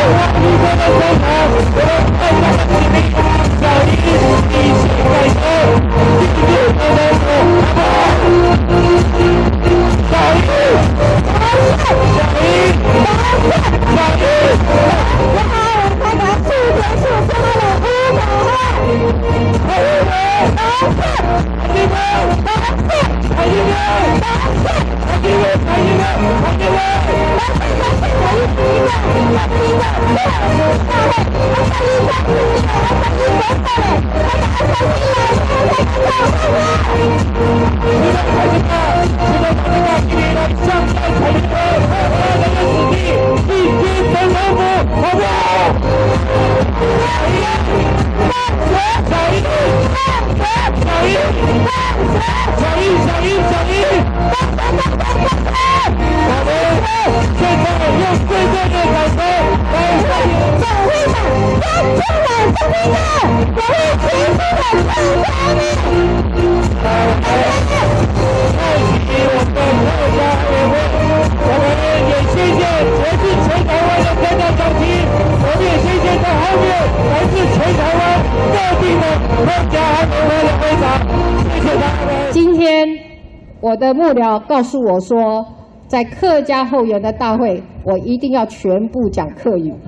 今天我的幕僚告诉我说，在客家后援的大会，我一定要全部讲客语，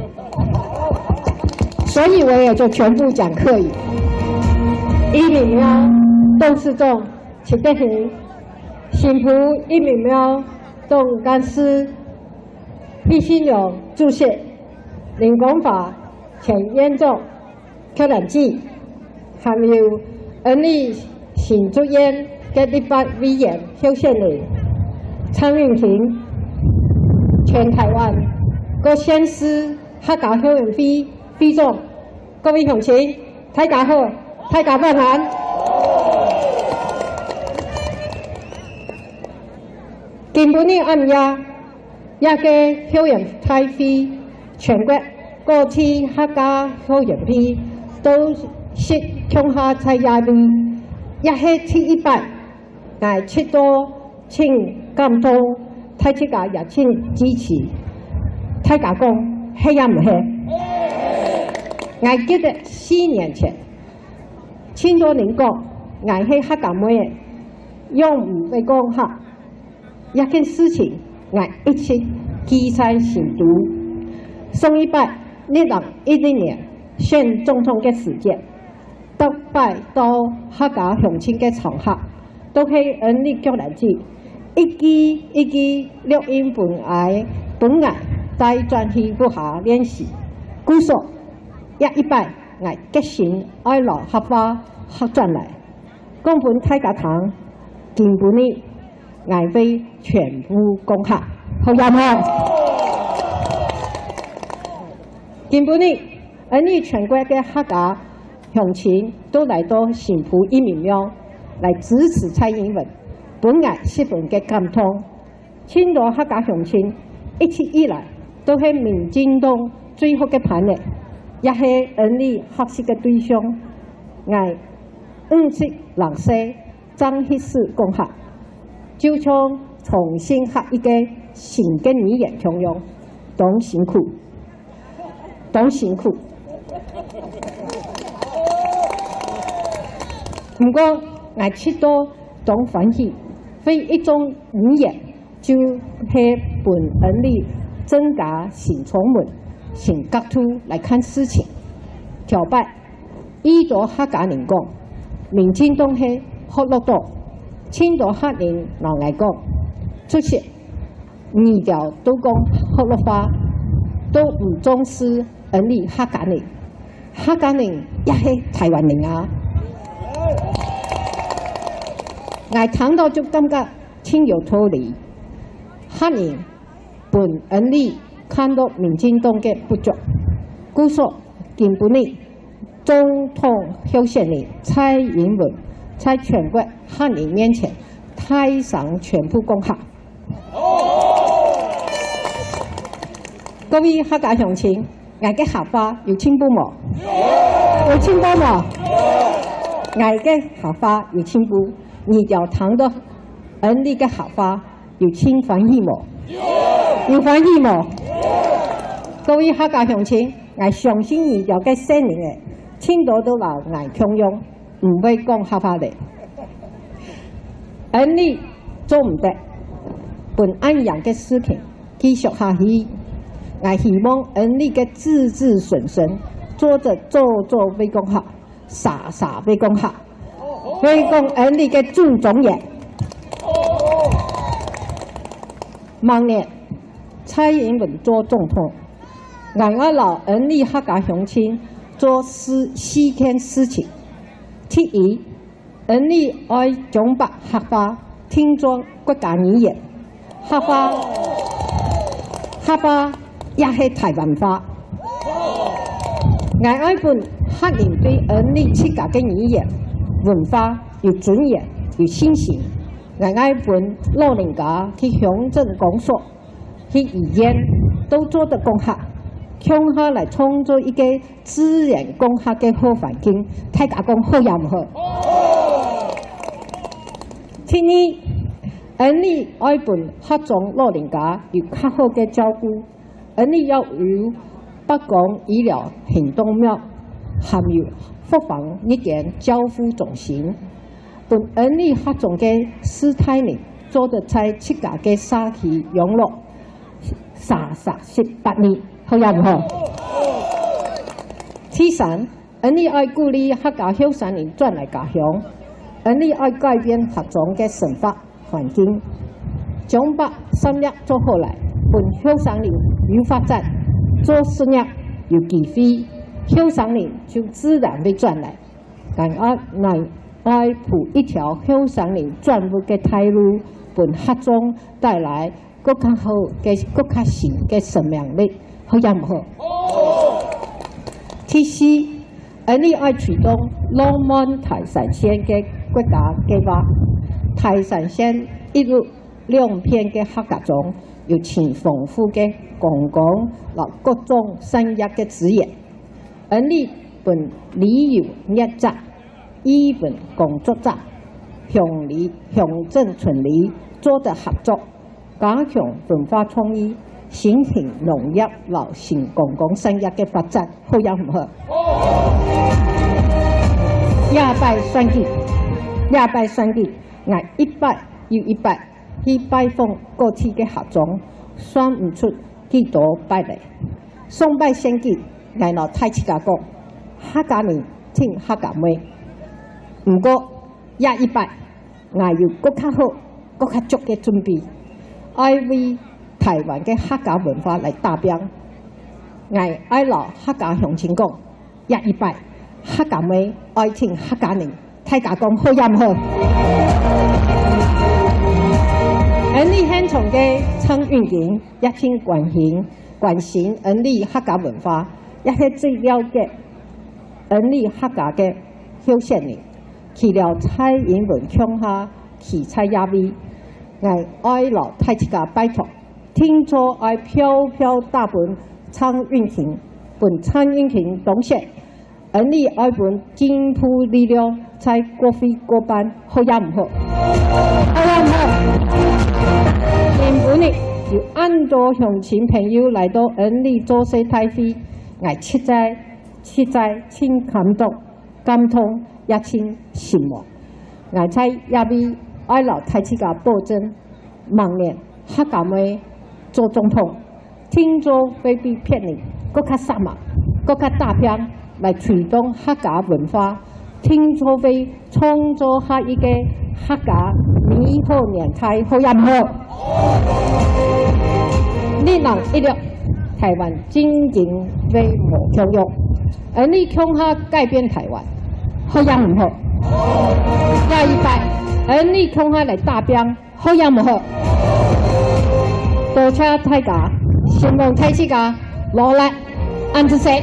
所以我也就全部讲客语。一米苗董事长陈德兴，新埔一米苗总干事毕新勇主席，林公法前院长邱良基，还有恩利新竹县嘅立法委员邱宪礼、蔡永廷，全台湾各县市客家后援会会长，各位乡亲，大家好，大家晚安。今晡日暗夜，也嘅后援大會，全國各地客家後援會都是強下在壓力。也係第一擺，我出多請感動，大家也請支持。大家講係也唔係？我記得4年前，千多年講，我係客家妹，用唔會講客，一件事情我一直記在心頭。上一擺2010年選總統嘅時間。特擺到客家鄉親嘅場合，都係恩利腳來子，一記錄音本來在專題部下練習，故所也一擺我決心愛來合法學轉來，講本大家堂，今晡日我會全部講下，好唔好？今晡日恩利全國嘅客家鄉親都來到新埔一民廟來支持蔡英文，本來十分嘅感動。千多客家鄉親一直以來都係民進黨最好嘅伴侶，也係恩利合適嘅對象。我50人士將迄時講下，就像重新學一個新嘅語言同樣，當辛苦，當辛苦。唔過，我出到當歡喜，非一種語言，就係本恩利增加新窗門、新角度來看事情。條擺依咗客家人講，民進黨係學落到，千多客人人嚟講，出席二條都講學落話，都唔重視恩利客家人，客家人也係台灣人啊！我聽到就感覺挺有道理。客人本恩利看到民進黨嘅不足，故所今晡日總統候選人蔡英文在全國客人面前台上全部講下。各位客家鄉親，我嘅客話有進步冇？有進步冇？我嘅客話有進步。你要談到恩利嘅客話有歡喜冇？有歡喜冇？ 各位客家乡亲，我相信你了解新年的，青岛都话我强用，唔会讲客话的。而你做唔得，本安阳嘅事情继续下去。我希望你嘅子子孙孙做着做为讲好，傻为讲好，为讲你嘅祖宗爷。明年蔡英文做总统，我老你客家乡亲做四件事情。第一，你爱将把客话听作国家语言，客话也是台湾话。我爱本客人对你自家嘅语言文化有尊严有信心。我爱本老人家去乡镇讲说，去语言都做得讲客，乡下来创造一个自然讲客嘅好环境，大家讲好也唔好。第二，你爱本客种老人家有较好嘅照顾，你要有北港医疗行动庙，含有复方日间照护中心。本你客种嘅师太们做得在自家嘅社区养老38年，好也唔好。第三，你爱鼓励客家后生人转来家乡，你爱改变客种嘅生活环境，将把生业做好来，本后生人有发展，做事业有机会，后生人就自然会转来。爱铺一条后生人转入嘅退路，本客种带来更较好嘅、更较新嘅生命力，好也唔好。第四，你爱推动浪漫台山县嘅国家计划。台山县一路2片嘅客家种，有前丰富嘅公共和各种产业嘅资源，你本旅游业者。医本工作者、乡镇村里做的合作，加强文化创意、新型农业和新公共产业的发展，好也唔好。廿拜选举，我100又100去拜访各地的客种，算唔出几多拜来。上拜选举，我老太自家讲，客家人听客家话。不过也100，我要更较好、更较足嘅准备，爱为台湾嘅客家文化来打拼。我爱老客家乡亲讲，也100，客家话爱听客家人，大家讲好也唔好。你现场嘅参运营也挺关心你客家文化，也係最了解你客家嘅候选人。去了蔡英文乡下去蔡亚威，我爱老太自家拜托，听说爱飘大本参运行，本参运行东西，你爱本进步力量在国会过半，好也唔好，好也唔好。原本呢有很多乡亲朋友来到你做世大会，我实在真感动。也请信望，我在也为爱老太自家保证，明年客家话做总统，听说会比骗人更加杀马，更加大片来推动客家文化，听说会创造下一个客家美好年代，好也唔好。你能一了，台湾真正会无强用，而你强下改变台湾。好也唔好，廿100，你恐下嚟打拼，好也唔好。多謝大家，希望大家努力，安住食。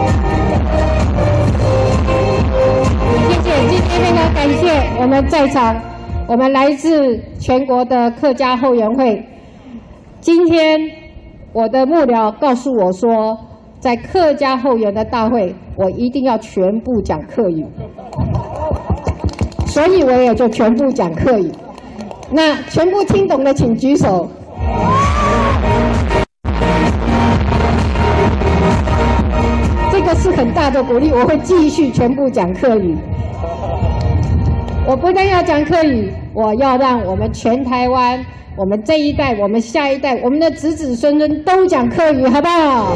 谢谢，今天非常感谢我们在场，我们来自全国的客家后援会。今天我的幕僚告诉我说，在客家后援的大会，我一定要全部讲客语。所以我也就全部讲客语。那全部听懂的请举手。 个是很大的鼓励，我会继续全部讲客语。我不但要讲客语，我要让我们全台湾，我们这一代，我们下一代，我们的子子孙孙都讲客语，好不好？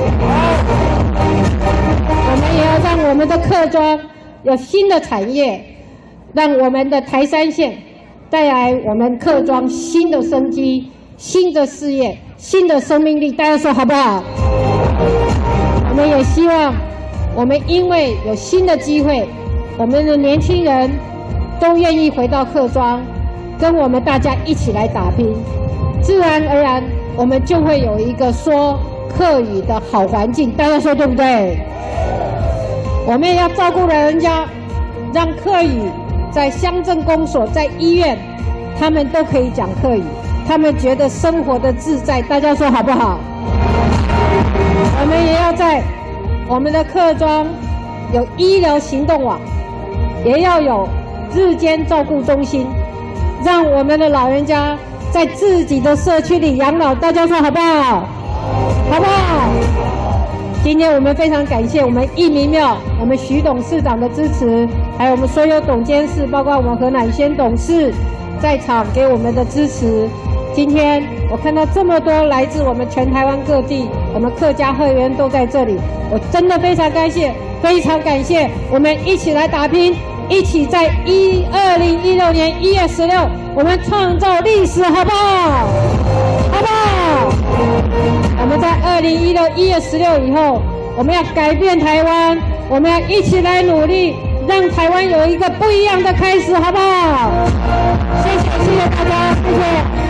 我们也要让我们的客庄有新的产业，让我们的台三线带来我们客庄新的生机、新的事业、新的生命力。大家说好不好？我们也希望，我们因为有新的机会，我们的年轻人都愿意回到客庄，跟我们大家一起来打拼，自然而然我们就会有一个说客语的好环境。大家说对不对？我们也要照顾老人家，让客语在乡镇公所、在医院，他们都可以讲客语，他们觉得生活的自在。大家说好不好？我们也要在我们的客庄有医疗行动网，也要有日间照顾中心，让我们的老人家在自己的社区里养老。大家说好不好？好不好？今天我们非常感谢我们义民庙、我们徐董事长的支持，还有我们所有董监事，包括我们何乃先董事在场给我们的支持。今天我看到这么多来自我们全台湾各地，我们客家会员都在这里，我真的非常感谢，非常感谢。我们一起来打拼，一起在2016年1月16，我们创造历史，好不好？好不好？我们在2016 1月16以后，我们要改变台湾，我们要一起来努力，让台湾有一个不一样的开始，好不好？谢谢大家，谢谢。